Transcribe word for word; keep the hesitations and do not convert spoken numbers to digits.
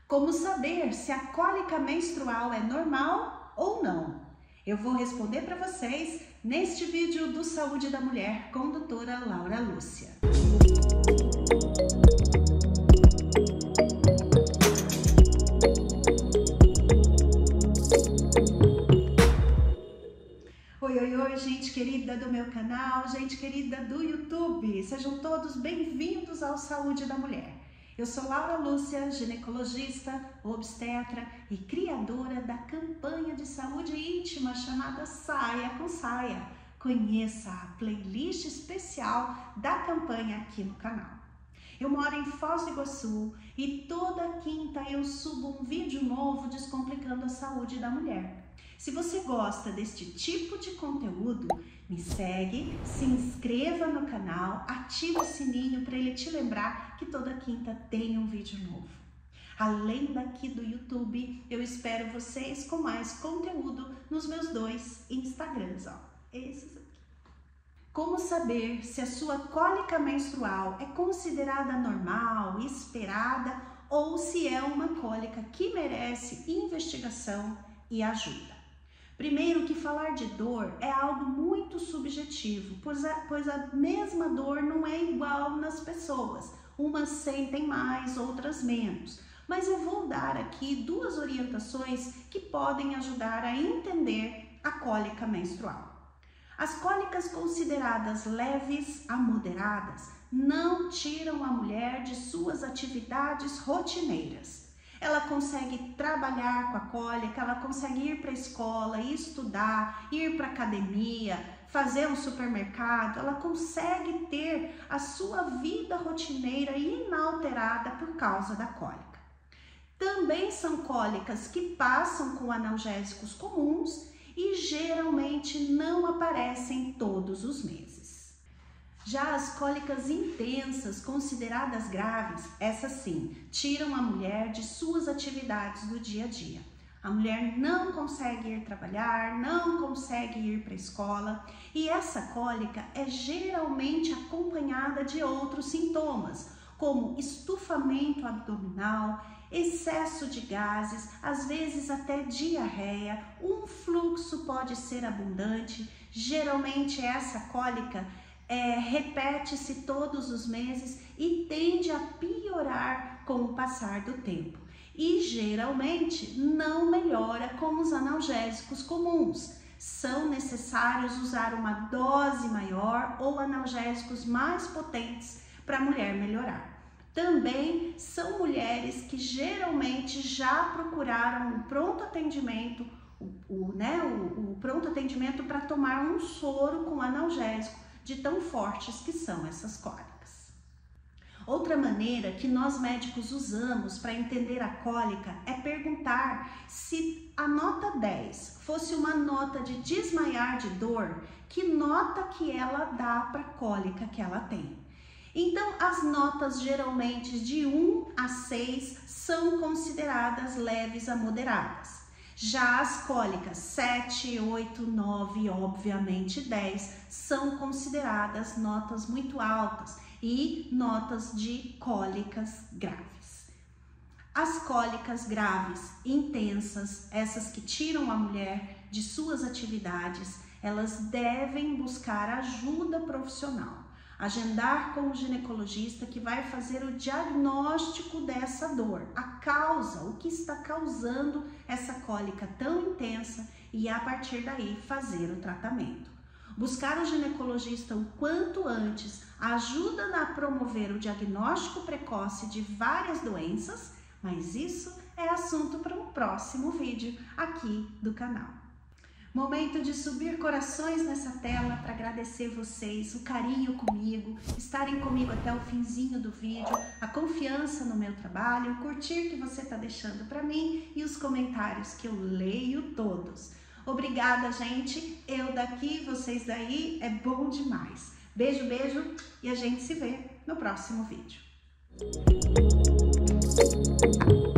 Como saber se a cólica menstrual é normal ou não? Eu vou responder para vocês neste vídeo do Saúde da Mulher com a doutora Laura Lúcia. Oi, oi, oi, gente querida do meu canal, gente querida do YouTube. Sejam todos bem-vindos ao Saúde da Mulher. Eu sou Laura Lúcia, ginecologista, obstetra e criadora da campanha de saúde íntima chamada Saia com Saia. Conheça a playlist especial da campanha aqui no canal. Eu moro em Foz do Iguaçu e toda quinta eu subo um vídeo novo descomplicando a saúde da mulher. Se você gosta deste tipo de conteúdo, me segue, se inscreva no canal, ative o sininho para ele te lembrar que toda quinta tem um vídeo novo. Além daqui do YouTube, eu espero vocês com mais conteúdo nos meus dois Instagrams, ó, esses aqui. Como saber se a sua cólica menstrual é considerada normal, esperada ou se é uma cólica que merece investigação e ajuda? Primeiro que falar de dor é algo muito subjetivo, pois a, pois a mesma dor não é igual nas pessoas. Umas sentem mais, outras menos. Mas eu vou dar aqui duas orientações que podem ajudar a entender a cólica menstrual. As cólicas consideradas leves a moderadas não tiram a mulher de suas atividades rotineiras. Ela consegue trabalhar com a cólica, ela consegue ir para a escola, estudar, ir para a academia, fazer um supermercado, ela consegue ter a sua vida rotineira inalterada por causa da cólica. Também são cólicas que passam com analgésicos comuns e geralmente não aparecem todos os meses. Já as cólicas intensas, consideradas graves, essas sim, tiram a mulher de suas atividades do dia a dia. A mulher não consegue ir trabalhar, não consegue ir para a escola e essa cólica é geralmente acompanhada de outros sintomas, como estufamento abdominal, excesso de gases, às vezes até diarreia, um fluxo pode ser abundante. Geralmente essa cólica É, repete-se todos os meses e tende a piorar com o passar do tempo. E geralmente não melhora com os analgésicos comuns. São necessários usar uma dose maior ou analgésicos mais potentes para a mulher melhorar. Também são mulheres que geralmente já procuraram um pronto atendimento, o, o, né, o, o pronto atendimento para tomar um soro com analgésico, de tão fortes que são essas cólicas. Outra maneira que nós médicos usamos para entender a cólica é perguntar se a nota dez fosse uma nota de desmaiar de dor, que nota que ela dá para a cólica que ela tem. Então, as notas geralmente de um a seis são consideradas leves a moderadas. Já as cólicas sete, oito, nove, obviamente dez, são consideradas notas muito altas e notas de cólicas graves. As cólicas graves, intensas, essas que tiram a mulher de suas atividades, elas devem buscar ajuda profissional. Agendar com o ginecologista que vai fazer o diagnóstico dessa dor, a causa, o que está causando essa cólica tão intensa e a partir daí fazer o tratamento. Buscar o ginecologista o quanto antes ajuda a promover o diagnóstico precoce de várias doenças, mas isso é assunto para um próximo vídeo aqui do canal. Momento de subir corações nessa tela para agradecer vocês, o carinho comigo, estarem comigo até o finzinho do vídeo, a confiança no meu trabalho, o curtir que você está deixando para mim e os comentários que eu leio todos. Obrigada, gente. Eu daqui, vocês daí, é bom demais. Beijo, beijo e a gente se vê no próximo vídeo.